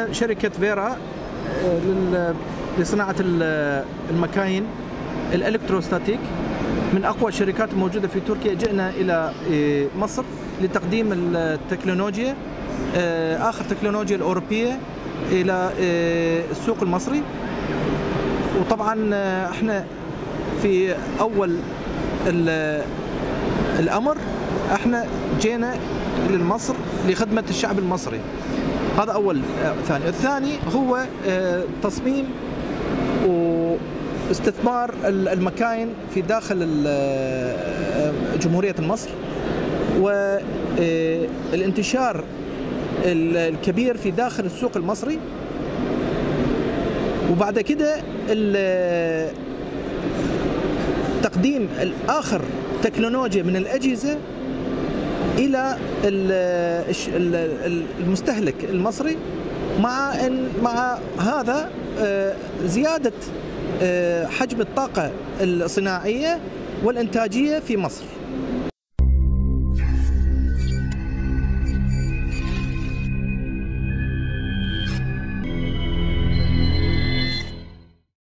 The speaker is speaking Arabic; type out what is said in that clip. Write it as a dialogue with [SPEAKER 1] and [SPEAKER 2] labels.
[SPEAKER 1] احنا شركة فيرا لصناعة المكاين الالكتروستاتيك من اقوى الشركات الموجودة في تركيا. جئنا الى مصر لتقديم التكنولوجيا اخر تكنولوجيا الاوروبية الى السوق المصري. وطبعا احنا في اول الامر احنا جينا لمصر لخدمة الشعب المصري. هذا أول. الثاني هو تصميم واستثمار المكاين في داخل جمهورية مصر، والانتشار الكبير في داخل السوق المصري. وبعد كده تقديم آخر تكنولوجيا من الأجهزة إلى المستهلك المصري، مع هذا زيادة حجم الطاقة الصناعية والإنتاجية في مصر.